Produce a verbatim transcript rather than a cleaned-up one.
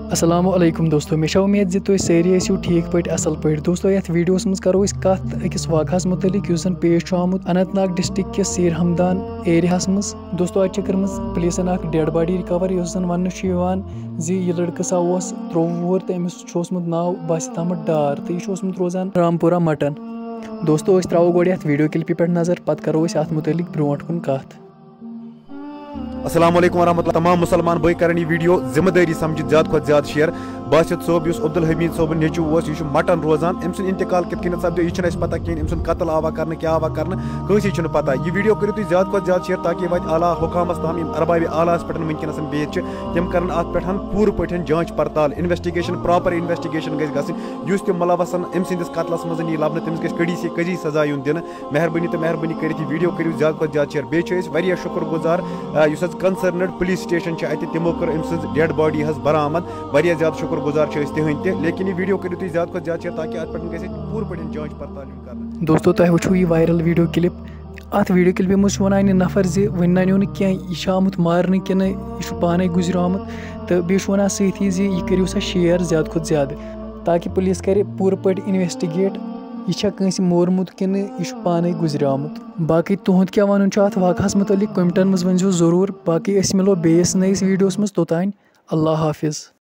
अस्सलामुअलैकुम दोस्तों, मे उम्मीद जी तुम सारी ٲسِو ठीक पे असल पे दोस्तों। ये वीडियोस मज करो कत अकिस वाक़ास मुतलिक युस पेश आमुत अनंत नाग डिस्ट्रिक्ट किस सीर हमदान एरियास मज। दोस्तों अत कर्म पुलिसन अख डेड बॉडी रिकवर युस जन वन जी यह लड़का सा त्रोवुह वुहर तो अमिस ओसमुत नाव बासित अहमद डार तो यह ओसमुत रोजान रामपुरा मटन। दोस्तों अस त्रो गो अत वीडियो क्लिपि पे नजर पत करो अत मुतलिक ब्रोट कुन कत। अस्सलाम वालेकुम वरहमतुल्लाह। तमाम मुसलमान भाई कर वीडियो जिम्मेदारी समझ ज्यादा खुद ज्यादा शेयर। बासित सोब इस अब्दुल हमीद सोबन नेचू यह मटन रोजान अम सुन इंतकाल कित कन सपदो यह पता कहें अम कतल आवा कर क्या आवा कर कंसी पता। यह वीडियो करो तुम ज्यादा खुद ज्यादा शेयर ताकि वत आला हुकामस तम अरबाब आलास पे वनकस बेच तम कर अत पे पूर पे जांच पड़ताल इन्वेस्टिगेशन प्रॉपर इन्वेस्टिगेशन गस तम मुलवसन अम सिंदिस कतलस मज यह लबन तमिस गई कड़ी से कजी सजा यून दिन। मेहरबानी तो मेहरबानी कर वीडियो करो ज्यादा खुद ज्यादा शेयर। बेहद शुक्र गुजार कंसर्नड पुलिस स्टेशन तमो कर अम सज डेड बॉडी हज बरामद। वारिया ज्यादा शुक्र गुजार तिहंद ते लेकिन यह वीडियो करो तुम ज्यादा खुद ज्यादा शेयर ताकि अत पे गई पूर पे जांच पड़ताल कर। दोस्तों तुम वो यह वायरल वीडियो क्लिप अत वीडियो क्लिप मज वन नफर जी वन ननो कह यह आमुत मारने कि यह पाने गुजर आमुत तो बे वन सही जी यह करो सा शेयर ज्यादा खुद ज्यादा ताकि पुलिस करे पूर पे इन्वेस्टिगेट यह कंस मोरमुत कि यह पाने गुजर आमुत। बाकी तुहद क्या वन अत वाक़ास मुतलिक कमेंटन मज वन जरूर। बाकी मिलो बेस नईस वीडियोस मज तोतान अल्लाह हाफिज़।